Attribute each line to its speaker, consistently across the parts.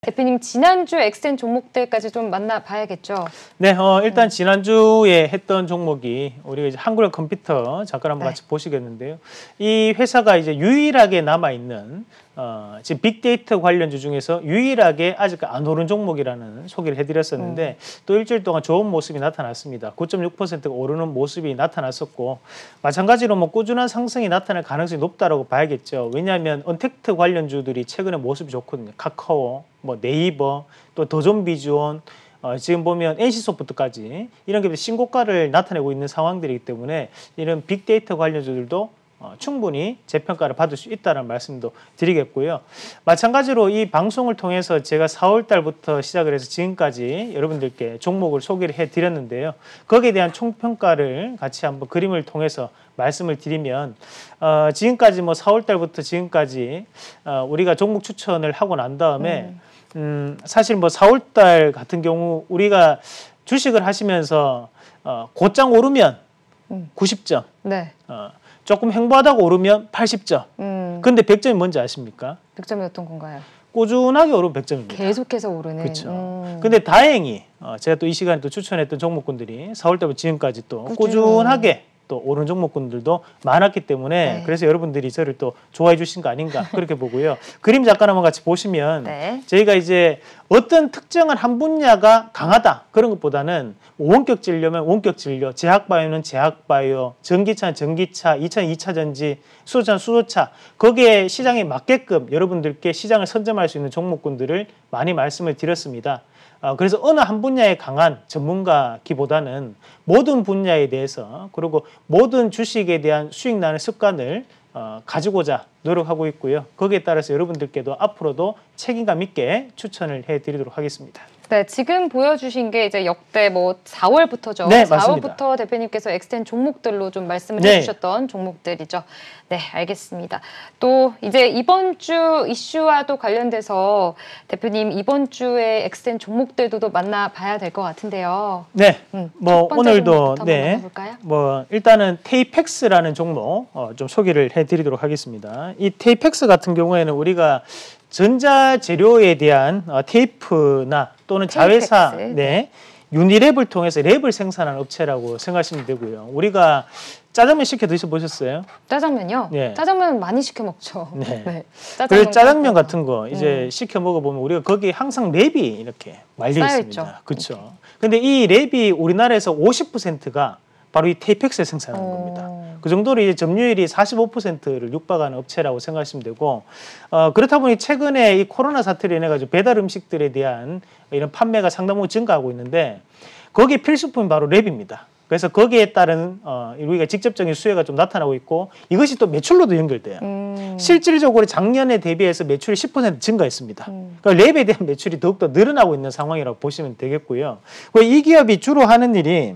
Speaker 1: 대표님 지난주 엑센 종목들까지 좀 만나봐야겠죠?
Speaker 2: 네, 일단 지난주에 했던 종목이 우리가 이제 한국의 컴퓨터 잠깐 한번 같이 보시겠는데요. 이 회사가 이제 유일하게 남아있는 지금 빅데이터 관련주 중에서 유일하게 아직 안 오른 종목이라는 소개를 해드렸었는데 또 일주일 동안 좋은 모습이 나타났습니다. 9.6%가 오르는 모습이 나타났었고 마찬가지로 뭐 꾸준한 상승이 나타날 가능성이 높다라고 봐야겠죠. 왜냐하면 언택트 관련주들이 최근에 모습이 좋거든요. 카카오, 뭐 네이버, 또 더존비주원, 지금 보면 NC소프트까지 이런 게 신고가를 나타내고 있는 상황들이기 때문에 이런 빅데이터 관련주들도 충분히 재평가를 받을 수 있다는 말씀도 드리겠고요. 마찬가지로 이 방송을 통해서 제가 4월 달부터 시작을 해서 지금까지 여러분들께 종목을 소개를 해드렸는데요. 거기에 대한 총평가를 같이 한번 그림을 통해서 말씀을 드리면 지금까지 뭐 4월 달부터 지금까지 우리가 종목 추천을 하고 난 다음에 사실 뭐 4월 달 같은 경우 우리가 주식을 하시면서 곧장 오르면 90점.
Speaker 1: 네.
Speaker 2: 조금 횡보하다가 오르면 80점. 근데 100점이 뭔지 아십니까?
Speaker 1: 100점이 어떤 건가요?
Speaker 2: 꾸준하게 오르면 100점입니다.
Speaker 1: 계속해서 오르는.
Speaker 2: 그렇죠. 근데 다행히 제가 또 이 시간에 또 추천했던 종목군들이 4월 달부터 지금까지 또 꾸준하게 또 오른 종목군들도 많았기 때문에
Speaker 1: 네.
Speaker 2: 그래서 여러분들이 저를 또 좋아해 주신 거 아닌가 그렇게 보고요. 그림 잠깐 한번 같이 보시면
Speaker 1: 네.
Speaker 2: 저희가 이제 어떤 특정한 한 분야가 강하다 그런 것보다는 원격 진료면 원격 진료, 제약바이오는 제약바이오, 전기차는 전기차, 2차는 2차 전지, 수소차는 수소차 거기에 시장에 맞게끔 여러분들께 시장을 선점할 수 있는 종목군들을 많이 말씀을 드렸습니다. 그래서 어느 한 분야에 강한 전문가기보다는 모든 분야에 대해서 그리고 모든 주식에 대한 수익 나는 습관을 가지고자 노력하고 있고요. 거기에 따라서 여러분들께도 앞으로도 책임감 있게 추천을 해드리도록 하겠습니다.
Speaker 1: 네, 지금 보여주신 게 이제 역대 뭐 4월부터죠.
Speaker 2: 네,
Speaker 1: 4월부터 대표님께서 엑센 종목들로 좀 말씀을 해주셨던 종목들이죠. 네, 알겠습니다. 또 이제 이번 주 이슈와도 관련돼서 대표님 이번 주에 엑센 종목들도 또 만나봐야 될 것 같은데요.
Speaker 2: 네, 뭐 오늘도 뭐 일단은 테이펙스라는 종목 좀 소개를 해드리도록 하겠습니다. 이 테이펙스 같은 경우에는 우리가 전자재료에 대한 테이프나 또는 자회사, 유니랩을 통해서 랩을 생산하는 업체라고 생각하시면 되고요. 우리가 짜장면 시켜 드셔보셨어요?
Speaker 1: 짜장면요? 네. 짜장면 많이 시켜 먹죠.
Speaker 2: 네.
Speaker 1: 네.
Speaker 2: 그래서 짜장면 같은 거 이제 시켜 먹어보면 우리가 거기에 항상 랩이 이렇게 말려 있습니다. 그렇죠. 근데 이 랩이 우리나라에서 50%가 바로 이 테이펙스에 생산하는 겁니다. 그 정도로 이제 점유율이 45%를 육박하는 업체라고 생각하시면 되고 그렇다 보니 최근에 이 코로나 사태로 인해 가지고 배달 음식들에 대한 이런 판매가 상당 부분 증가하고 있는데 거기에 필수품이 바로 랩입니다. 그래서 거기에 따른 우리가 직접적인 수혜가 좀 나타나고 있고 이것이 또 매출로도 연결돼요. 실질적으로 작년에 대비해서 매출이 10% 증가했습니다. 그러니까 랩에 대한 매출이 더욱더 늘어나고 있는 상황이라고 보시면 되겠고요. 이 기업이 주로 하는 일이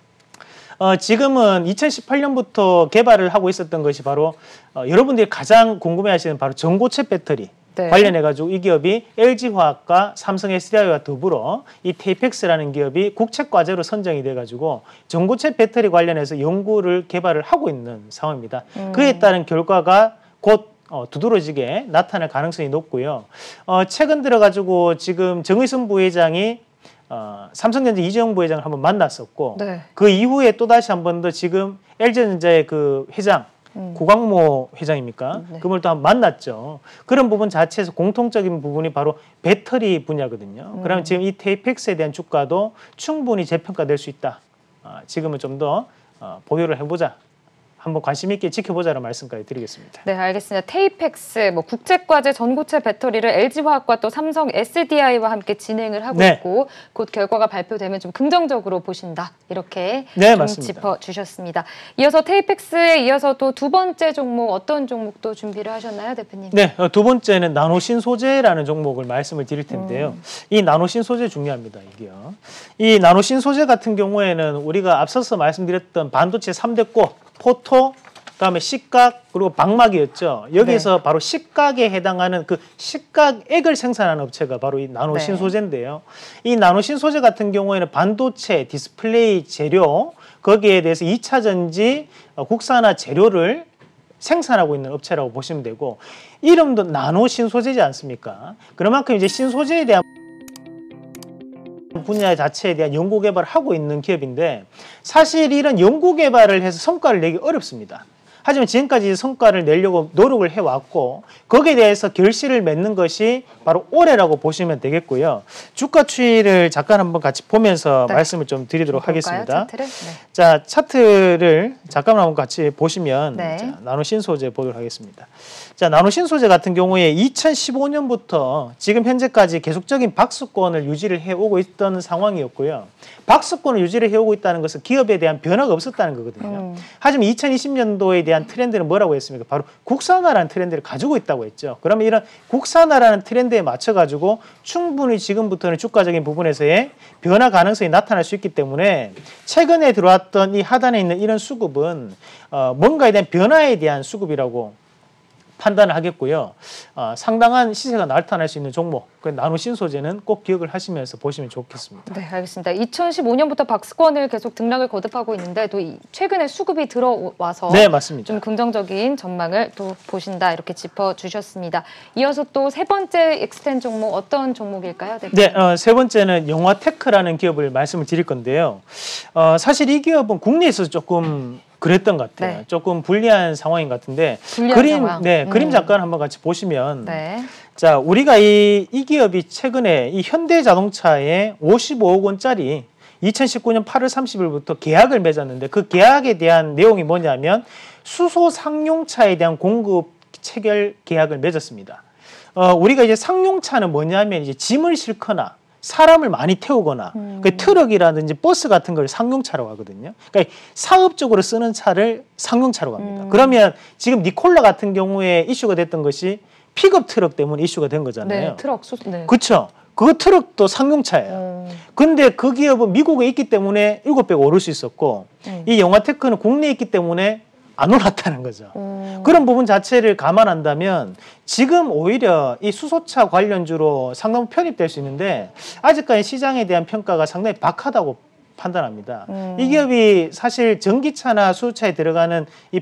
Speaker 2: 지금은 2018년부터 개발을 하고 있었던 것이 바로 여러분들이 가장 궁금해하시는 바로 전고체 배터리 관련해가지고 이 기업이 LG화학과 삼성 SDI와 더불어 이 테이펙스라는 기업이 국책과제로 선정이 돼가지고 전고체 배터리 관련해서 연구를 개발을 하고 있는 상황입니다. 그에 따른 결과가 곧 두드러지게 나타날 가능성이 높고요. 최근 들어가지고 지금 정의선 부회장이 삼성전자 이재용 부회장을 한번 만났었고 그 이후에 또다시 한 번 더 지금 LG전자의 그 회장 구광모 회장입니까? 그분을 또 한번 만났죠. 그런 부분 자체에서 공통적인 부분이 바로 배터리 분야거든요. 그러면 지금 이 테이펙스에 대한 주가도 충분히 재평가될 수 있다. 지금은 좀 더 보유를 해보자. 한번 관심 있게 지켜보자는 말씀까지 드리겠습니다.
Speaker 1: 네, 알겠습니다. 테이펙스, 뭐 국책과제 전고체 배터리를 LG화학과 또 삼성 SDI와 함께 진행을 하고 있고 곧 결과가 발표되면 좀 긍정적으로 보신다. 이렇게 좀 짚어주셨습니다. 이어서 테이펙스에 이어서 또 두 번째 종목 어떤 종목도 준비를 하셨나요, 대표님?
Speaker 2: 네, 두 번째는 나노신소재라는 종목을 말씀을 드릴 텐데요. 이 나노신소재 중요합니다, 이게요. 이 나노신소재 같은 경우에는 우리가 앞서서 말씀드렸던 반도체 3대 꽃 포토, 그다음에 식각, 그리고 방막이었죠. 여기서 바로 식각에 해당하는 그 식각액을 생산하는 업체가 바로 이 나노신소재인데요. 이 나노신소재 같은 경우에는 반도체, 디스플레이 재료, 거기에 대해서 2차 전지 국산화 재료를 생산하고 있는 업체라고 보시면 되고 이름도 나노 신소재지 않습니까? 그만큼 이제 신소재에 대한 분야 자체에 대한 연구 개발을 하고 있는 기업인데 사실 이런 연구 개발을 해서 성과를 내기 어렵습니다. 하지만 지금까지 성과를 내려고 노력을 해왔고 거기에 대해서 결실을 맺는 것이 바로 올해라고 보시면 되겠고요. 주가 추이를 잠깐 한번 같이 보면서 네. 말씀을 좀 드리도록 하겠습니다. 차트를? 네. 자, 차트를 잠깐 한번 같이 보시면 네. 자, 나노 신소재 보도록 하겠습니다. 자, 나노 신소재 같은 경우에 2015년부터 지금 현재까지 계속적인 박스권을 유지를 해오고 있던 상황이었고요. 박스권을 유지를 해오고 있다는 것은 기업에 대한 변화가 없었다는 거거든요. 하지만 2020년도에 대한 트렌드는 뭐라고 했습니까? 바로 국산화라는 트렌드를 가지고 있다고 했죠. 그러면 이런 국산화라는 트렌드에 맞춰가지고 충분히 지금부터는 주가적인 부분에서의 변화 가능성이 나타날 수 있기 때문에 최근에 들어왔던 이 하단에 있는 이런 수급은 뭔가에 대한 변화에 대한 수급이라고 판단을 하겠고요. 상당한 시세가 나타날 수 있는 종목, 그 나노 신소재는 꼭 기억을 하시면서 보시면 좋겠습니다.
Speaker 1: 네, 알겠습니다. 2015년부터 박스권을 계속 등락을 거듭하고 있는데 또 최근에 수급이 들어와서
Speaker 2: 네, 맞습니다.
Speaker 1: 좀 긍정적인 전망을 또 보신다 이렇게 짚어주셨습니다. 이어서 또 세 번째 엑스텐 종목 어떤 종목일까요?
Speaker 2: 네, 세 번째는 영화테크라는 기업을 말씀을 드릴 건데요. 사실 이 기업은 국내에서 조금 그랬던 것 같아요. 네. 조금 불리한 상황인 것 같은데 그림 잠깐 한번 같이 보시면 네. 자, 우리가 이 기업이 최근에 이 현대자동차에 55억 원짜리 2019년 8월 30일부터 계약을 맺었는데 그 계약에 대한 내용이 뭐냐면 수소 상용차에 대한 공급 체결 계약을 맺었습니다. 우리가 이제 상용차는 뭐냐면 이제 짐을 싣거나 사람을 많이 태우거나 그 트럭이라든지 버스 같은 걸 상용차라고 하거든요. 그러니까 사업적으로 쓰는 차를 상용차라고 합니다. 그러면 지금 니콜라 같은 경우에 이슈가 됐던 것이 픽업 트럭 때문에 이슈가 된 거잖아요.
Speaker 1: 네, 트럭. 네.
Speaker 2: 그렇죠. 그 트럭도 상용차예요. 근데 그 기업은 미국에 있기 때문에 7배가 오를 수 있었고 이 영화테크는 국내에 있기 때문에 안 올랐다는 거죠. 그런 부분 자체를 감안한다면 지금 오히려 이 수소차 관련주로 상당 편입될 수 있는데 아직까지 시장에 대한 평가가 상당히 박하다고 판단합니다. 이 기업이 사실 전기차나 수소차에 들어가는 이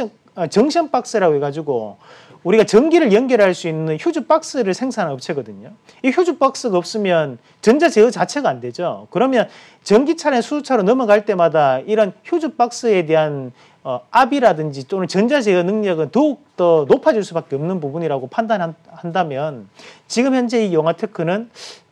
Speaker 2: 정션 박스라고 해가지고 우리가 전기를 연결할 수 있는 휴즈 박스를 생산하는 업체거든요. 이 휴즈 박스가 없으면 전자 제어 자체가 안 되죠. 그러면 전기차나 수소차로 넘어갈 때마다 이런 휴즈 박스에 대한 압이라든지 또는 전자 제어 능력은 더욱더 높아질 수밖에 없는 부분이라고 판단한다면 지금 현재 이 영화테크는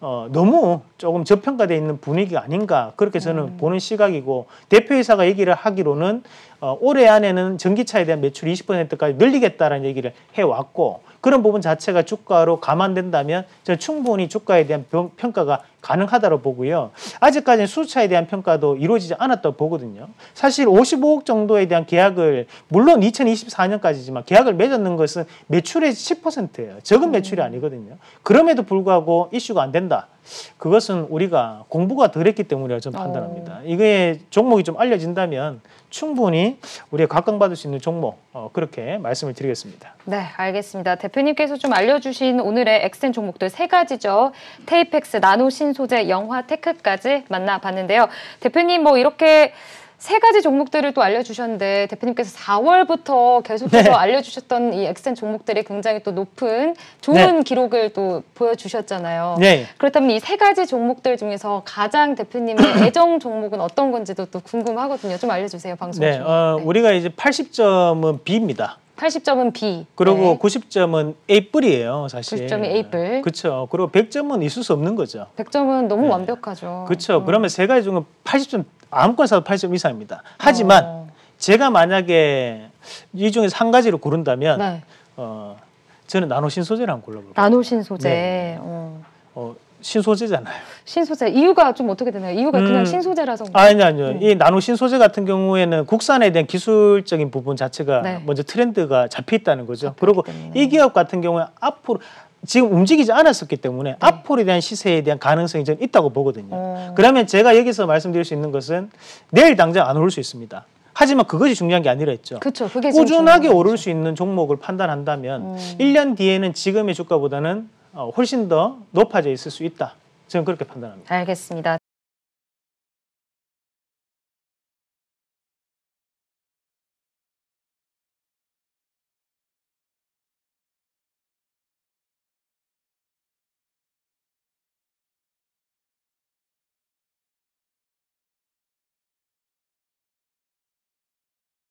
Speaker 2: 너무 조금 저평가되어 있는 분위기가 아닌가 그렇게 저는 보는 시각이고 대표이사가 얘기를 하기로는 올해 안에는 전기차에 대한 매출이 20%까지 늘리겠다라는 얘기를 해왔고 그런 부분 자체가 주가로 감안된다면 저는 충분히 주가에 대한 평가가 가능하다고 보고요. 아직까지는 수소차에 대한 평가도 이루어지지 않았다고 보거든요. 사실 55억 정도에 대한 계약을 물론 2024년까지지만 계약을 맺었는 것은 매출의 10%예요. 적은 매출이 아니거든요. 그럼에도 불구하고 이슈가 안 된다. 그것은 우리가 공부가 덜 했기 때문이라고 저는 판단합니다. 이게 종목이 좀 알려진다면 충분히 우리가 각광받을 수 있는 종목 그렇게 말씀을 드리겠습니다.
Speaker 1: 네, 알겠습니다. 대표님께서 좀 알려주신 오늘의 엑센 종목들 세 가지죠. 테이펙스, 나노신소재, 영화테크까지 만나봤는데요. 대표님 뭐 이렇게 세 가지 종목들을 또 알려주셨는데 대표님께서 4월부터 계속해서 알려주셨던 이 엑센 종목들이 굉장히 또 높은 좋은 기록을 또 보여주셨잖아요. 그렇다면 이 세 가지 종목들 중에서 가장 대표님의 애정 종목은 어떤 건지도 또 궁금하거든요. 좀 알려주세요. 방송 중에.
Speaker 2: 우리가 이제 80점은 B입니다.
Speaker 1: 80점은 B.
Speaker 2: 그리고 90점은 A뿔이에요, 사실.
Speaker 1: 90점이 A뿔.
Speaker 2: 그렇죠. 그리고 100점은 있을 수 없는 거죠.
Speaker 1: 100점은 너무 완벽하죠.
Speaker 2: 그렇죠. 그러면 세 가지 중에 80점, 아무거나 사도 80점 이상입니다. 하지만 제가 만약에 이 중에서 한 가지를 고른다면 저는 나노신소재를 한번 골라볼게요.
Speaker 1: 나노신소재.
Speaker 2: 신소재잖아요.
Speaker 1: 신소재. 이유가 좀 어떻게 되나요? 이유가 그냥 신소재라서.
Speaker 2: 아니요. 이 나노신소재 같은 경우에는 국산에 대한 기술적인 부분 자체가 먼저 트렌드가 잡혀 있다는 거죠. 그리고 이 기업 같은 경우에 앞으로 지금 움직이지 않았었기 때문에 앞으로에 대한 시세에 대한 가능성이 좀 있다고 보거든요. 그러면 제가 여기서 말씀드릴 수 있는 것은 내일 당장 안 오를 수 있습니다. 하지만 그것이 중요한 게 아니라 했죠.
Speaker 1: 그쵸, 그게
Speaker 2: 꾸준하게 오를 수 있는 종목을 판단한다면 1년 뒤에는 지금의 주가보다는 훨씬 더 높아져 있을 수 있다. 저는 그렇게 판단합니다.
Speaker 1: 알겠습니다.